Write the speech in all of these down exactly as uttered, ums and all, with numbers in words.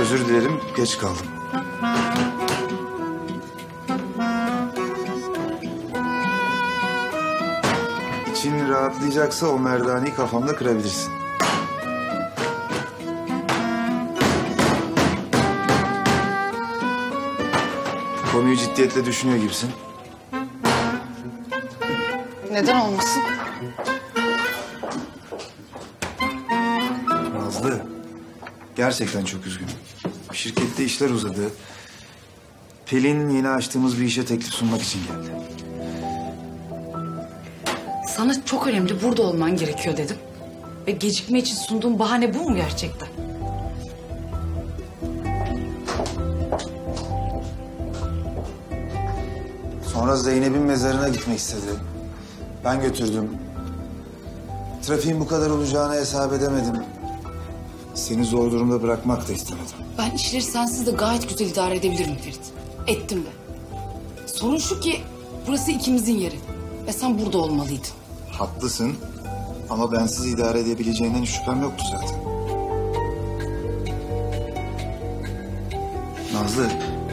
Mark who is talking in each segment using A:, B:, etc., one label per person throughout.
A: Özür dilerim, geç kaldım. İçin rahatlayacaksa o merdaneyi kafamda kırabilirsin. Konuyu ciddiyetle düşünüyor gibisin.
B: Neden olmasın?
A: Nazlı, gerçekten çok üzgünüm. Şirkette işler uzadı. Pelin yeni açtığımız bir işe teklif sunmak için geldi.
B: Sana çok önemli burada olman gerekiyor dedim. Ve gecikme için sunduğum bahane bu mu gerçekten?
A: Sonra Zeynep'in mezarına gitmek istedi. Ben götürdüm. Trafiğin bu kadar olacağını hesap edemedim. Seni zor durumda bırakmak da istemedim.
B: Ben işleri sensiz de gayet güzel idare edebilirim Ferit. Ettim de. Sorun şu ki burası ikimizin yeri. Ve sen burada olmalıydın.
A: Haklısın ama bensiz idare edebileceğinden hiç şüphem yoktu zaten. Nazlı,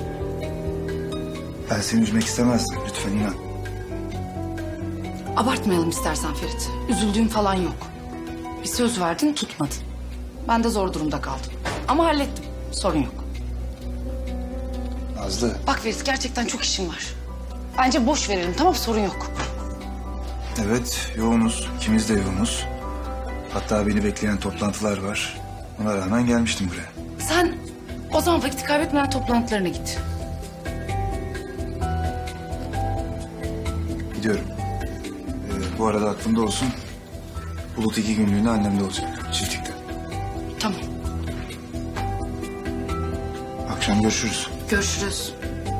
A: ben seni üzmek istemezdim. Lütfen inan.
B: Abartmayalım istersen Ferit. Üzüldüğüm falan yok. Bir söz verdin tutmadın. Ben de zor durumda kaldım. Ama hallettim. Sorun yok.
A: Nazlı,
B: Bak Ferit gerçekten çok işim var. Bence boş verelim tamam sorun yok.
A: evet yoğunuz. İkimiz de yoğunuz. Hatta beni bekleyen toplantılar var. Ona rağmen gelmiştim buraya.
B: Sen o zaman vakit kaybetmeden toplantılarına git.
A: Gidiyorum. Ee, bu arada aklımda olsun. Bulut iki günlüğüne annemde olacak. Çiftlikte.
B: Tamam.
A: Akşam görüşürüz.
B: Görüşürüz.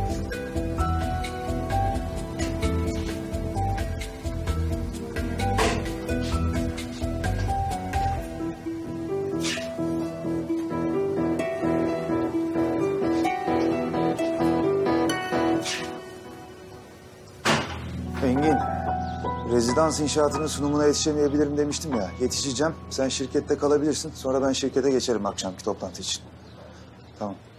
A: Engin, rezidans inşaatının sunumuna yetişemeyebilirim demiştim ya. Yetişeceğim. Sen şirkette kalabilirsin. Sonra ben şirkete geçerim akşamki toplantı için. Tamam.